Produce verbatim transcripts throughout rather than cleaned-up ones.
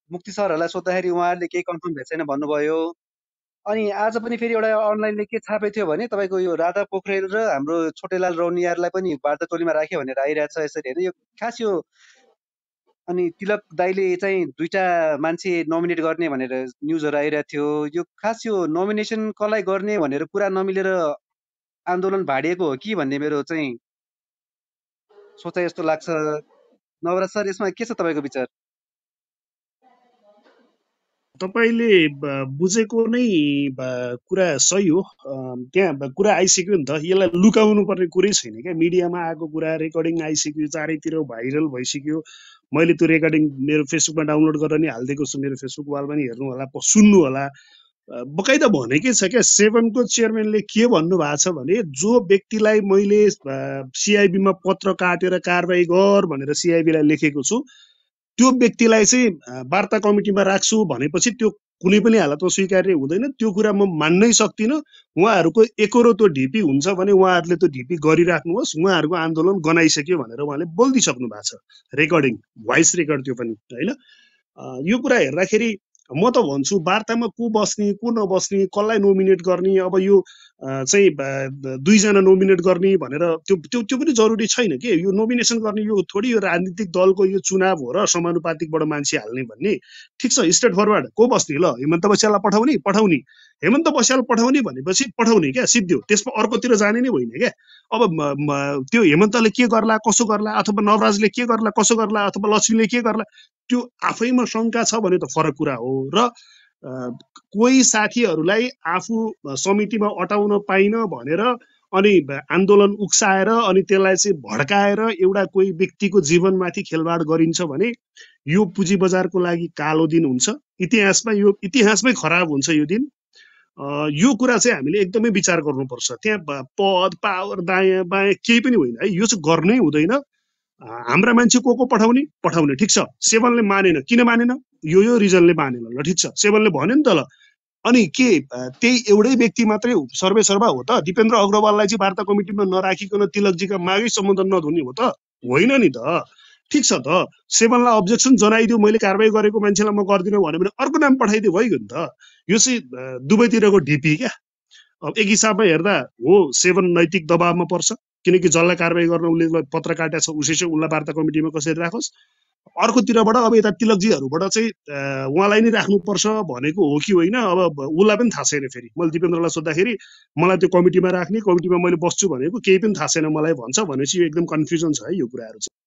मुक्ति सरहरूलाई सोद्धाखेरि उहाँहरूले केही कन्फर्म भएको छैन भन्नुभयो। अनि आज पनि फेरि एउटा अनलाइनले के छापेको थियो भने तपाईँको यो राधा पोखरेल र हाम्रो छोटेलाल रौनियारलाई पनि वार्ता टोलीमा राख्यो भनेर आइरहेको छ यसरी होइन। यो खास यो अनि तिलक दाईले चाहिँ दुईटा मान्छे नोमिनेट गर्ने भनेर न्युजहरू आइरहेको थियो। यो खास यो नोमिनेसन कसलाई गर्ने भनेर कुरा नमिलेर आन्दोलन भाडिएको हो कि भन्ने मेरो चाहिँ सोचाइ यस्तो लाग्छ। नवराज सर यसमा के छ तपाईँको विचार? तपाईले ब- बुझेको नै ब- कुरा सही हो। अम, त्यहाँ ब- कुरा आइसक्यो नि त, यसलाई लुकाउनु पर्ने कुरै छैन क्या। मिडियामा आएको कुरा रेकर्डिङ आइसक्यो, चारैतिर भाइरल भइसक्यो। मैले त्यो रेकर्डिङ मेरो फेसबुकमा डाउनलोड गरेर नि हालिदिएको छु, मेरो फेसबुक वालमा नि हेर्नु होला, प- सुन्नु होला। अ, बकाइदा भनेकै छ क्या, सेभेनको चेयरम्यानले के भन्नु भएको छ भने, जो व्यक्तिलाई मैले सिआइबीमा पत्र काटेर कारबाही गर भनेर सिआइबीलाई लेखेको छु, त्यो व्यक्तिलाई चाहिँ अ, वार्ता कमिटीमा राख्छु भनेपछि त्यो कुनै पनि हालतमा स्वीकार्य हुँदैन। त्यो कुरा म मान्नै सक्दिनँ। उहाँहरूको एकरो त्यो ढिपी हुन्छ भने उहाँहरूले त्यो ढिपी गरिराख्नुहोस्, उहाँहरूको आन्दोलन गनाइसक्यो भनेर उहाँले बोलिदिइसक्नु भएको छ। रेकर्डिङ भोइस रेकर्ड त्यो पनि होइन। अ, यो कुरा हेर्दाखेरि म त भन्छु वार्तामा को बस्ने को नबस्ने, कसलाई नोमिनेट गर्ने, अब यो अ, चाहिँ ब- दुईजना नोमिनेट गर्ने भनेर त्यो त्यो त्यो पनि जरुरी छैन के। यो नोमिनेसन गर्ने यो थोडी यो राजनीतिक दलको यो चुनाव हो र समानुपातिकबाट मान्छे हाल्ने भन्ने। ठिक छ, स्ट्रेट फरवर्ड को बस्ने, ल हेमन्त बस्यालाई पठाउने पठाउने, हेमन्त बस्याल पठाउने भनेपछि पठाउने क्या, सिद्धो। त्यसमा अर्कोतिर जाने नै होइन क्या। अब म- म- त्यो हेमन्तले के गर्ला कसो गर्ला, अथवा नवराजले के गर्ला कसो गर्ला, अथवा लक्ष्मीले के गर्ला, त्यो आफैमा शङ्का छ भने त फरक कुरा हो। र अ, कोही साथीहरूलाई आफू समितिमा अटाउन पाइन भनेर अनि ब- आन्दोलन उक्साएर अनि त्यसलाई चाहिँ भड्काएर एउटा कोही व्यक्तिको जीवनमाथि खेलवाड गरिन्छ भने यो पुँजी बजारको लागि कालो दिन हुन्छ। इतिहासमा यो इतिहासमै खराब हुन्छ यो दिन। अ, यो कुरा चाहिँ हामीले एकदमै विचार गर्नुपर्छ। त्यहाँ ब- पद पावर दायाँ बायाँ केही पनि होइन है, यो चाहिँ गर्नै हुँदैन। अ, हाम्रा मान्छे को को पठाउने पठाउने, ठिक छ। सेवनले मानेन, किन मानेन, यो यो रिजनले मानेन, ल ठिक छ, सेवनले भन्यो नि त। ल अनि के अ, त्यही एउटै व्यक्ति मात्रै सर्वे सर्वा हो त? दिपेन्द्र अग्रवाललाई चाहिँ वार्ता कमिटीमा नराखिकन तिलकजीका मागै सम्बोधन नधुने हो त? होइन नि त। ठिक छ त, सेवनलाई अब्जेक्सन जनाइदियो, मैले कारवाही गरेको मान्छेलाई म गर्दिनँ भन्यो भने अर्को नाम पठाइदियो, भइगयो नि त। यो चाहिँ अ, दुवैतिरको ढिपी क्या। अब एक हिसाबमा हेर्दा हो, सेवन नैतिक दबावमा पर्छ, किनकि जसलाई कारवाही गर्न उसले पत्र काटेको छ उसै चाहिँ उसलाई वार्ता कमिटीमा कसरी राखोस्। अर्कोतिरबाट अब यता तिलकजीहरूबाट चाहिँ अ, उहाँलाई नै राख्नुपर्छ भनेको हो कि होइन, अब ब- उसलाई पनि थाहा छैन। फेरि मैले दिपेन्द्रलाई सोद्धाखेरि मलाई त्यो कमिटीमा राख्ने, कमिटीमा मैले बस्छु भनेको केही पनि थाहा छैन मलाई भन्छ भनेपछि यो एकदम कन्फ्युजन छ है यो कुराहरू चाहिँ।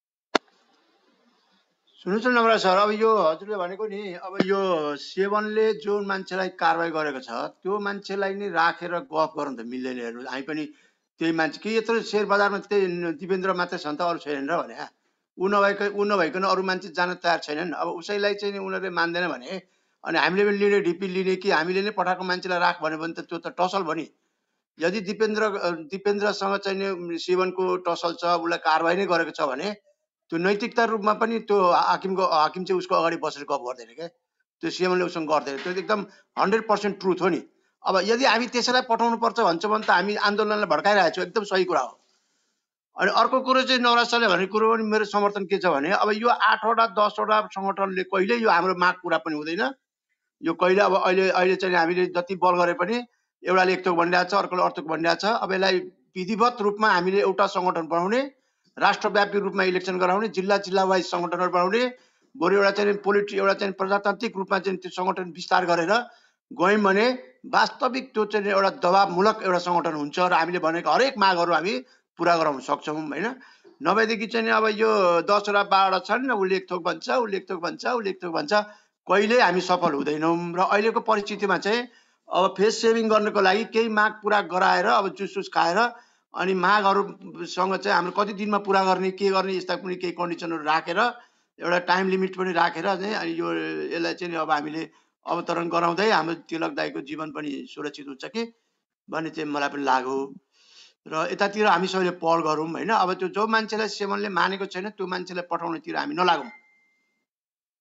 सुन्नुहोस् न नवराज सर, अब यो हजुरले भनेको नि, अब यो सेवनले जो मान्छेलाई कारवाही गरेको छ त्यो मान्छेलाई नै राखेर गफ गर्नु त मिल्दैन। हेर्नु, हामी पनि त्यही मान्छे कि यत्रो सेयर बजारमा त्यही दिपेन्द्र मात्रै छन् त, अरू छैनन् र भने ऊ नभएको ऊ नभइकन अरू मान्छे जान तयार छैनन्। अब उसैलाई चाहिँ नि उनीहरूले मान्दैन भने अनि हामीले पनि लिने ढिपी लिने कि हामीले नै पठाएको मान्छेलाई राख भन्यो भने त त्यो त टसल भयो नि। यदि दिपेन्द्र अ, दिपेन्द्रसँग चाहिँ नि सेवनको टसल छ, उसलाई कारवाही नै गरेको छ भने त्यो नैतिकता रूपमा पनि त्यो हाकिमको हाकिम चाहिँ उसको अगाडि बसेर गफ गर्दैन क्या, त्यो सिएमले उसँग गर्दैन। त्यो एकदम हन्ड्रेड पर्सेन्ट ट्रुथ हो नि। अब यदि हामी त्यसैलाई पठाउनु पर्छ भन्छ भने त हामी आन्दोलनलाई भड्काइरहेको छौँ, एकदम सही कुरा हो। अनि अर्को कुरो चाहिँ नवराज सरले भनेको कुरो पनि मेरो समर्थन के छ भने, अब यो आठवटा दसवटा सङ्गठनले कहिल्यै यो हाम्रो माग पुरा पनि हुँदैन। यो कहिले अब अहिले अहिले चाहिँ हामीले जति बल गरे पनि एउटाले एक थोक भनिरहेको छ, अर्कोले अर्थोक भनिरहेको छ। अब यसलाई विधिवत रूपमा हामीले एउटा सङ्गठन बनाउने, राष्ट्रव्यापी रूपमा इलेक्सन गराउने, जिल्ला जिल्ला वाइज सङ्गठनहरू बनाउने, बरु एउटा चाहिँ पोलिटि एउटा चाहिँ प्रजातान्त्रिक रूपमा चाहिँ त्यो सङ्गठन विस्तार गरेर गयौँ भने वास्तविक त्यो चाहिँ एउटा दबावमूलक एउटा सङ्गठन हुन्छ र हामीले भनेको हरेक मागहरू हामी पुरा गराउन सक्छौँ होइन। नभएदेखि चाहिँ अब यो दसवटा बाह्रवटा छन्, उसले एक थोक भन्छ, उसले एक थोक भन्छ, उसले एक थोक भन्छ, कहिले हामी सफल हुँदैनौँ। र अहिलेको परिस्थितिमा चाहिँ अब फेस सेभिङ गर्नको लागि केही माग पुरा गराएर अब जुसुस खाएर अनि मागहरूसँग चाहिँ हाम्रो कति दिनमा पुरा गर्ने के गर्ने यस्ता कुनै केही कन्डिसनहरू राखेर एउटा टाइम लिमिट पनि राखेर चाहिँ अनि यो यसलाई चाहिँ अब हामीले अवतरण गराउँदै हाम्रो तिलक दाईको जीवन पनि सुरक्षित हुन्छ कि भन्ने चाहिँ मलाई पनि लाग्यो। र यतातिर हामी सबैले पहल गरौँ होइन। अब त्यो जो मान्छेलाई सेवनले मानेको छैन त्यो मान्छेलाई पठाउनेतिर हामी नलागौँ।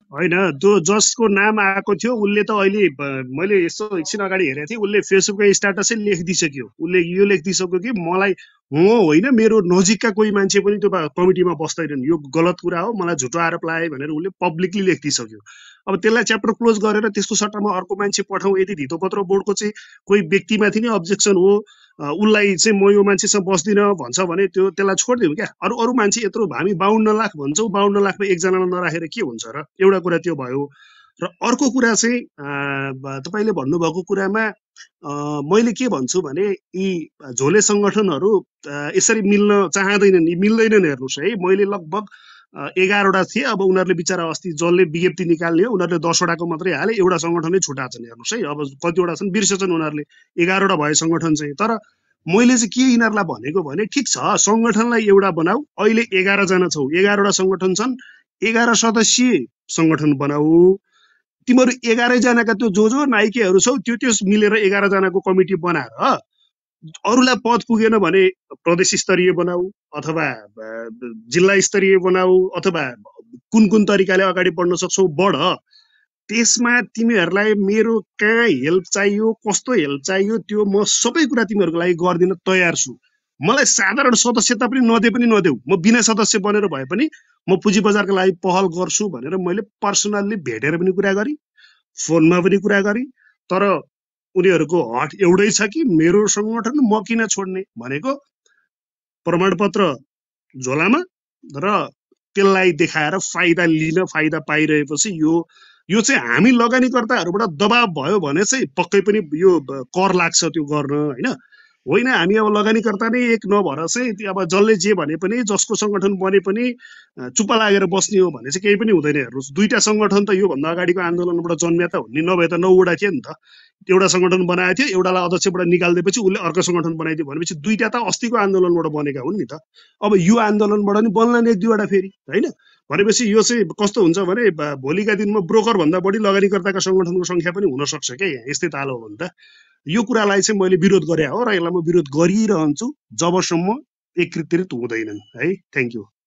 होइन त्यो जसको नाम आएको थियो उसले त अहिले ब- मैले यसो एकछिन अगाडि हेरेको थिएँ उसले फेसबुकको स्ट्याटसै लेखिदिइसक्यो उसले यो लेखिदिइसक्यो कि मलाई म होइन मेरो नजिकका कोही मान्छे पनि त्यो बा- कमिटीमा बस्दैनन् यो गलत कुरा हो मलाई झुटो आरोप लगाए भनेर उसले पब्लिकली लेखिदिइसक्यो अब त्यसलाई च्याप्टर क्लोज गरेर त्यसको सट्टामा अर्को मान्छे पठाउँ यदि धितोपत्र बोर्डको चाहिँ कोही व्यक्तिमाथि नै अब्जेक्सन हो अ, उसलाई चाहिँ म यो मान्छेसँग बस्दिनँ भन्छ भने त्यो त्यसलाई छोडिदिउँ क्या अरू अरू मान्छे यत्रो हामी बाहन्न लाख भन्छौँ बाहन्न लाखमा एकजनालाई नराखेर के हुन्छ र एउटा कुरा त्यो भयो र अर्को कुरा चाहिँ अ, ब- तपाईँले भन्नुभएको कुरामा अ, मैले के भन्छु भने यी झोले सङ्गठनहरू अ, यसरी मिल्न चाहँदैनन् यी मिल्दैनन् हेर्नुहोस् है मैले लगभग अ, एघारवटा थिए अब उनीहरूले बिचरा अस्ति जसले विज्ञप्ति निकाल्ने हो उनीहरूले दसवटाको मात्रै हाले एउटा सङ्गठनै छुटाएको छन् हेर्नुहोस् है अब कतिवटा छन् बिर्सेछन् उनीहरूले एघारवटा भए सङ्गठन चाहिँ तर मैले चाहिँ के यिनीहरूलाई भनेको भने ठिक छ सङ्गठनलाई एउटा बनाऊ अहिले एघारजना छौ एघारवटा सङ्गठन छन् एघार सदस्यीय सङ्गठन बनाऊ तिमीहरू एघारैजनाका त्यो जो जो नाइकेहरू छौ त्यो त्यो मिलेर एघारजनाको कमिटी बनाएर अरूलाई पद पुगेन भने प्रदेश स्तरीय बनाऊ अथवा अ, जिल्ला स्तरीय बनाऊ अथवा कुन कुन तरिकाले अगाडि बढ्न सक्छौ बढ त्यसमा तिमीहरूलाई मेरो कहाँ हेल्प चाहियो कस्तो हेल्प चाहियो त्यो म सबै कुरा तिमीहरूको लागि गरिदिन तयार छु मलाई साधारण सदस्यता पनि नदे पनि नदेऊ म बिना सदस्य बनेर भए पनि म पुँजी बजारको लागि पहल गर्छु भनेर मैले पर्सनल्ली भेटेर पनि कुरा गरेँ फोनमा पनि कुरा गरेँ तर उनीहरूको हट एउटै छ कि मेरो सङ्गठन म किन छोड्ने भनेको प्रमाणपत्र झोलामा र त्यसलाई देखाएर फाइदा लिन फाइदा पाइरहेपछि यो यो चाहिँ हामी लगानीकर्ताहरूबाट दबाब भयो भने चाहिँ पक्कै पनि यो ब- कर लाग्छ त्यो गर्न होइन होइन हामी अब लगानीकर्ता नै एक नभएर चाहिँ त्यो अब जसले जे भने पनि जसको सङ्गठन बने पनि अँ, चुप्पा लागेर बस्ने हो भने चाहिँ केही पनि हुँदैन हेर्नुहोस् दुईटा सङ्गठन त योभन्दा अगाडिको आन्दोलनबाट जन्मिया त हुन् नि नभए त नौवटा थियो नि त एउटा सङ्गठन बनाएको थियो एउटालाई अध्यक्षबाट निकालिदिएपछि उसले अर्को सङ्गठन बनाइदियो भनेपछि दुईटा त अस्तिको आन्दोलनबाट बनेका हुन् नि त अब यो आन्दोलनबाट नि बन्ला नि एक दुईवटा फेरि होइन भनेपछि यो चाहिँ कस्तो हुन्छ भने ब- भोलिका दिनमा ब्रोकर भन्दा बढी लगानीकर्ताका सङ्गठनको सङ्ख्या पनि हुन सक्छ क्या यहाँ यस्तै ताल हो भने त यो कुरालाई चाहिँ मैले विरोध गरे हो र यसलाई म विरोध गरिरहन्छु जबसम्म एकीकृत हुँदैनन् है थ्याङ्क यू